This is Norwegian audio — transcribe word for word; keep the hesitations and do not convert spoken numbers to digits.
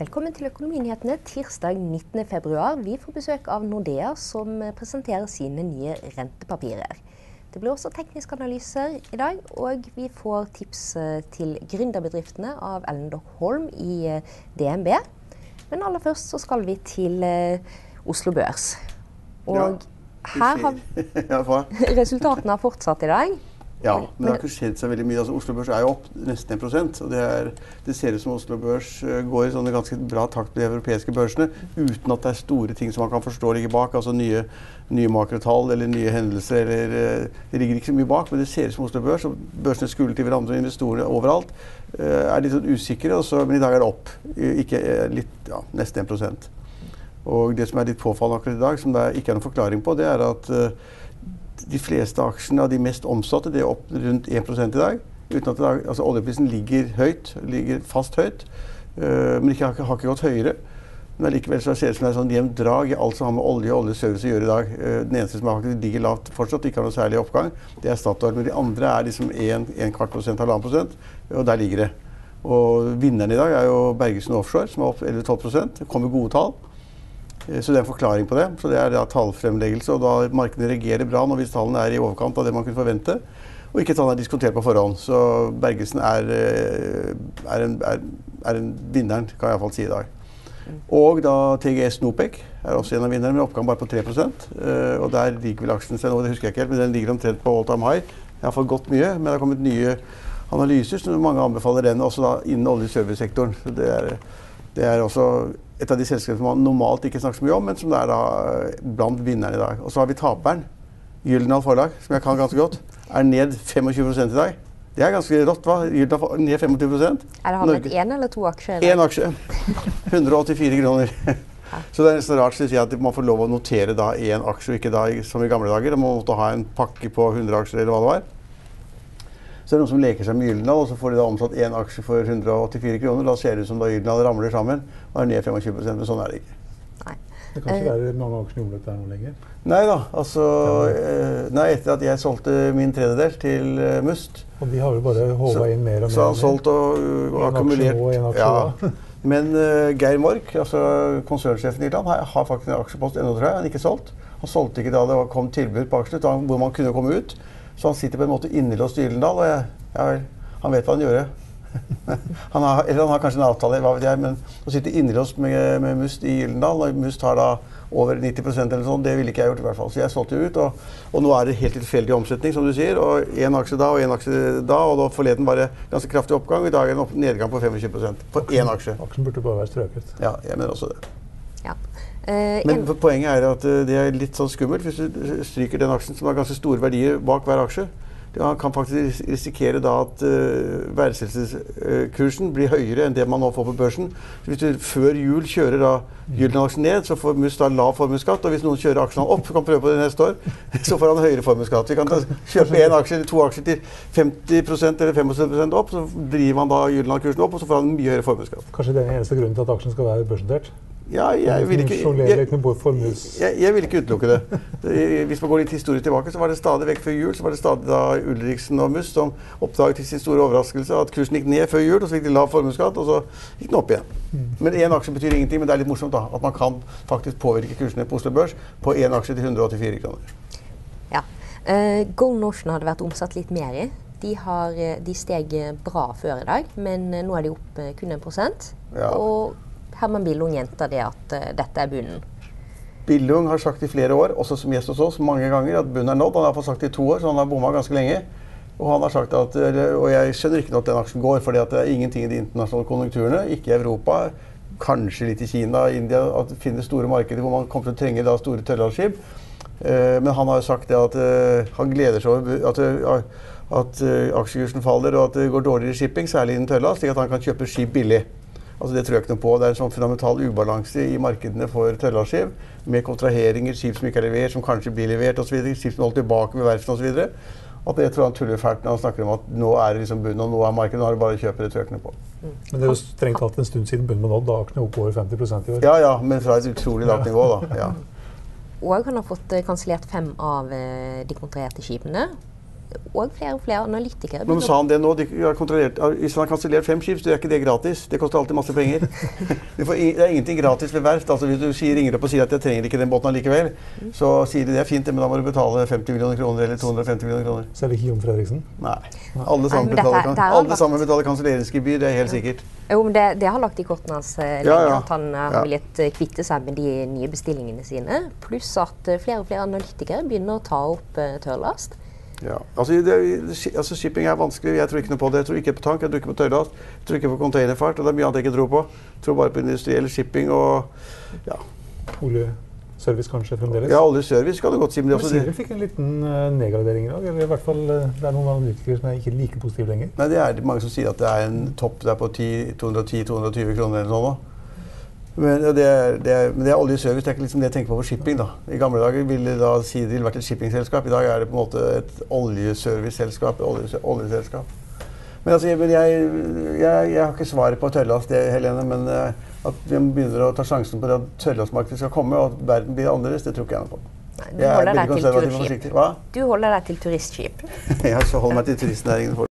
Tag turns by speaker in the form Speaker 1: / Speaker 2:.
Speaker 1: Velkommen til Økonominyhetene tirsdag nittende februar. Vi får besøk av Nordea som presenterer sine nye rentepapirer. Det blir også tekniske analyser i dag, og vi får tips til gründerbedriftene av Ellen Holm i D N B. Men aller først så skal vi til Oslo Børs. Og ja, her har resultatene har fortsatt i dag.
Speaker 2: Ja, men det har ikke skjedd så veldig mye. Altså, Oslo Børs er jo opp nesten en prosent, og det, er, det ser ut som Oslo Børs går i sånne ganske bra takt med de europeiske børsene, uten at det er store ting som man kan forstå ligger bak, altså nye, nye makrotall eller nye hendelser, eller det ligger ikke så mye bak, men det ser ut som Oslo Børs, og børsene skulle til hverandre, investorene overalt, er litt sånn usikre, og så, men i dag er det opp, ikke litt, ja, nesten en prosent. Og det som er litt påfallende akkurat i dag, som det ikke er noen forklaring på, det er at de fleste aksjene av de mest omsatte, det er opp rundt en prosent i dag, uten at dag, altså oljeprisen ligger høyt, ligger fast høyt, uh, men ikke, har, har ikke gått høyere. Men likevel så ser det ut som det er sånn jevnt drag i alt som har med olje og oljeservice å gjøre i dag. Uh, den eneste som faktisk ligger lavt fortsatt, ikke har noe særlig oppgang, det er Statoil, men de andre er liksom en, en kvart prosent, halvannen prosent, og der ligger det. Og vinneren i dag er jo Bergesen Offshore, som er opp elleve til tolv prosent, det kommer gode tall. Så det er en forklaring på det. Så det er da tallfremleggelse, og da markedene reagerer bra når hvis tallene er i overkant av det man kunne forvente, og ikke tallene er diskutert på forhånd. Så Bergesen er, er, en, er, er en vinneren, kan jeg i hvert fall si i dag. Og da T G S Nopec er også en av vinnerne, med oppgang bare på tre prosent. Og der ligger vel aksjen seg nå, det husker jeg ikke helt, men den ligger omtrent på all time high. Jeg har fått gått mye, men det har kommet nye analyser, så mange anbefaler den også da innen olje-servicesektoren. Så det er, det er også et av de selskapene som man normalt ikke snakker så mye om, men som det er da blant vinnerne i dag. Og så har vi taperen, Gyldendal Forlag, som jeg kan ganske godt, er ned femogtjue prosent i dag. Det er ganske rått, hva? Gyldendal ned femogtjue prosent.
Speaker 1: Er det handlet en eller to aksjer?
Speaker 2: En aksje. hundre og åttifire kroner. Så det er nesten rart å si at man får lov å notere da en aksje, og ikke da som i gamle dager. Man måtte ha en pakke på hundre aksjer eller hva det var. Så er det noen som leker seg med Gyldendal, og så får de da omsatt en aksje for hundre og åttifire kroner. Da ser det ut som da Gyldendal ramler sammen, og er ned femogtjue prosent, men sånn er det ikke.
Speaker 3: Nei. Det kan ikke være mange aksjer i omløp der nå lenger?
Speaker 2: Nei da, altså, eh, nei, etter at jeg solgte min tredjedel til uh, Must.
Speaker 3: Og de har jo bare håvet inn mer og mer.
Speaker 2: Så har han solgt og, og akkumulert.
Speaker 3: En aksje nå, en aksje
Speaker 2: ja. Men uh, Geir Mork, altså konsernsjefen i Irland, har, har faktisk en aksjepost ennå, tror jeg, han ikke solgt. Han solgte ikke da det kom tilbud på aksjene, da, hvor man kunne komme ut. Så han sitter på en måte innelåst i Gyldendal, og jeg, ja vel, han vet hva han gjør. han har, eller han har kanskje en avtale, hva vet jeg, men å sitte innelåst med, med Must i Gyldendal, og Must har da over nitti prosent eller sånn, det ville ikke jeg gjort i hvert fall. Så jeg solgte ut, og, og nå er det helt tilfeldig omsetning, som du sier, og en aksje da og en aksje da, og da forleden var det ganske kraftig oppgang, og i dag er det en nedgang på femogtjue prosent på en aksje.
Speaker 3: Aksjen burde bare være strøket.
Speaker 2: Ja, jeg mener også det.
Speaker 1: Ja. Uh,
Speaker 2: Men poenget er at uh, det er litt sånn skummelt hvis du stryker den aksjen som har ganske store verdier bak hver aksje. Man kan faktisk risikere da at uh, verdsettelseskursen uh, blir høyere enn det man nå får på børsen. Så hvis du før jul kjører da Gyldendal-aksjen ned, så får Must da lav formuesskatt, og hvis noen kjører aksjene opp, så kan prøve på det neste år, så får han høyere formuesskatt. Vi kan da kjøpe en aksje eller to aksjer til femti prosent eller femogsytti prosent opp, så driver man da Gyldendal-kursen opp, og så får han mye høyere formuesskatt.
Speaker 3: Kanskje det er den eneste grunnen til at aksjen skal være børsnotert?
Speaker 2: Ja, jeg vil ikke, jeg, jeg, jeg vil ikke utelukke det. Hvis man går litt historie tilbake, så var det stadig vekk før jul, så var det stadig da Ulriksen og Must som oppdaget til sin store overraskelse at kursen gikk ned før jul, og så fikk de lav formuesskatt, og så gikk den opp igjen. Men en aksje betyr ingenting, men det er litt morsomt da, at man kan faktisk påvirke kursene på Oslo Børs på en aksje til hundre og åttifire kroner.
Speaker 1: Ja, uh, Golden Ocean hadde vært omsatt litt mer i. De, har, de steg bra før i dag, men nå er de opp kun en prosent.
Speaker 2: Ja.
Speaker 1: Og Herman Billung gjentar det at uh, dette er bunnen.
Speaker 2: Billung har sagt i flere år, også som gjest hos oss, mange ganger at bunnen er nådd. Han har fått sagt det i to år, så han har bommet ganske lenge. Og han har sagt at, og jeg skjønner ikke når den aksjen går, fordi at det er ingenting i de internasjonale konjunkturene, ikke i Europa, kanskje litt i Kina, India, at det finnes store markeder hvor man kommer til å trenge da store tørrlandsskip. Uh, men han har jo sagt det at uh, han gleder seg over at, uh, at uh, aksjekursen faller, og at det går dårligere shipping, særlig innen tørrlast, slik at han kan kjøpe skip billig. Altså det tror jeg ikke noe på. Det er en sånn fundamental ubalanse i markedene for tørrlastskip, med kontraheringer, skip som ikke er levert, som kanskje blir levert og så videre, skip som holder tilbake med verftene og så videre. At jeg tror han tuller fælt når han snakker om at nå er det liksom bunnen, og nå er markedet, nå er det bare å kjøpe det trøkene på.
Speaker 3: Mm. Men det er jo strengt tatt en stund siden bunnen var nådd, da aksjene opp over femti prosent i år.
Speaker 2: Ja, ja, men fra et utrolig lavt nivå da, ja.
Speaker 1: Og han har fått kansellert fem av de kontraherte skipene. og flere og flere analytikere.
Speaker 2: Men sa han det nå? De har kontrollert, hvis han har kansellert fem skip, så er ikke det gratis. Det koster alltid masse penger. Det er ingenting gratis ved verft. Altså, hvis du sier, ringer opp og sier at jeg trenger ikke den båten allikevel, så sier de det er fint, men da må du betale femti millioner kroner eller to hundre og femti millioner kroner.
Speaker 3: Så er det ikke Jon Fredriksen?
Speaker 2: Nei. Alle sammen betaler, kan, alle sammen betaler kanselleringsgebyr, det er helt sikkert.
Speaker 1: Jo, men det, det har lagt i kortene hans eh, lenge,
Speaker 2: Ja, ja.
Speaker 1: at han har
Speaker 2: Ja.
Speaker 1: villet eh, kvitte seg med de nye bestillingene sine, pluss at eh, flere og flere analytikere begynner å ta opp eh, tørrlast.
Speaker 2: Ja. Altså, det, altså, shipping er vanskelig. Jeg tror ikke noe på det. Jeg tror ikke på tank, jeg tror ikke på tørrlast, jeg tror ikke på containerfart, og det er mye annet jeg ikke tror på. Jeg tror bare på industriell shipping og ja.
Speaker 3: Oljeservice kanskje fremdeles?
Speaker 2: Ja, oljeservice kan du godt si. Men det
Speaker 3: Men
Speaker 2: er også
Speaker 3: Siebel fikk en liten uh, nedgradering i dag. Eller i hvert fall, uh, det er noen analytikere som er ikke like positive lenger.
Speaker 2: Nei, det er mange som sier at det er en topp der på to hundre og ti til to hundre og tjue kroner eller sånn nå. Men det er, det er, men det er oljeservice, det er ikke liksom det jeg tenker på for shipping da. I gamle dager ville da si det ville vært et shippingselskap. I dag er det på en måte et oljeserviceselskap, olje, oljeselskap. Men altså, men jeg, jeg, jeg har ikke svaret på tørrlast, det, Helene, men uh, at vi begynner å ta sjansen på det at tørrlastmarkedet skal komme, og at verden blir annerledes, det tror ikke jeg noe på.
Speaker 1: Nei, du holder deg til turistskip.
Speaker 2: Hva?
Speaker 1: Du holder deg til turistskip.
Speaker 2: Jeg holder meg til turistnæringen.